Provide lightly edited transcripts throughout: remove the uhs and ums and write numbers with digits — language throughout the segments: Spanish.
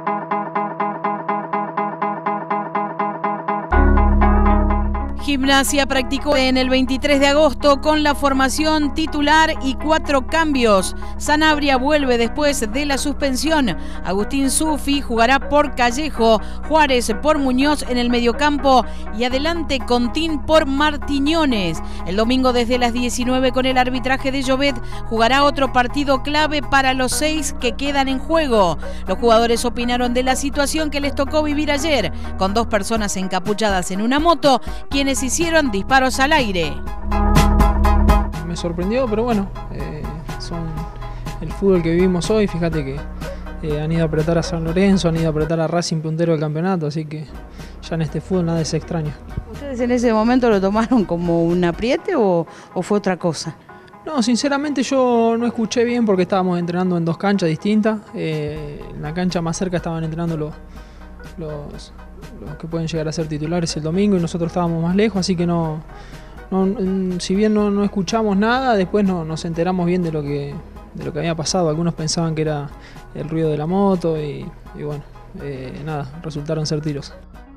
Gimnasia practicó en el 23 de agosto con la formación titular y 4 cambios. Sanabria vuelve después de la suspensión. Agustín Sufi jugará por Callejo, Juárez por Muñoz en el mediocampo y adelante Contín por Martiñones. El domingo desde las 19 con el arbitraje de Llobet jugará otro partido clave para los 6 que quedan en juego. Los jugadores opinaron de la situación que les tocó vivir ayer, con 2 personas encapuchadas en una moto, quienes hicieron disparos al aire. Me sorprendió, pero bueno, son el fútbol que vivimos hoy. Fíjate que han ido a apretar a San Lorenzo, han ido a apretar a Racing, puntero del campeonato, así que ya en este fútbol nada es extraño. ¿Ustedes en ese momento lo tomaron como un apriete o fue otra cosa? No, sinceramente yo no escuché bien porque estábamos entrenando en 2 canchas distintas. En la cancha más cerca estaban entrenando los que pueden llegar a ser titulares el domingo y nosotros estábamos más lejos, así que si bien no escuchamos nada, después nos enteramos bien de lo que había pasado. Algunos pensaban que era el ruido de la moto y bueno, nada, resultaron ser tiros.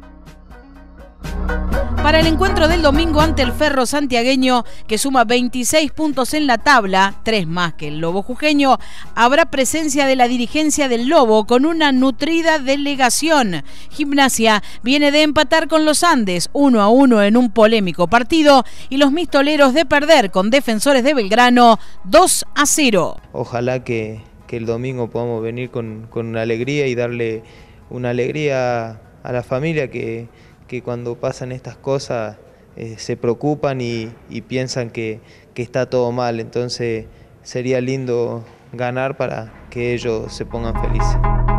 Para el encuentro del domingo ante el Ferro santiagueño, que suma 26 puntos en la tabla, 3 más que el Lobo jujeño, habrá presencia de la dirigencia del Lobo con una nutrida delegación. Gimnasia viene de empatar con los Andes 1-1 en un polémico partido y los mistoleros de perder con Defensores de Belgrano 2-0. Ojalá que el domingo podamos venir con una alegría y darle una alegría a la familia que cuando pasan estas cosas se preocupan y piensan que está todo mal. Entonces sería lindo ganar para que ellos se pongan felices.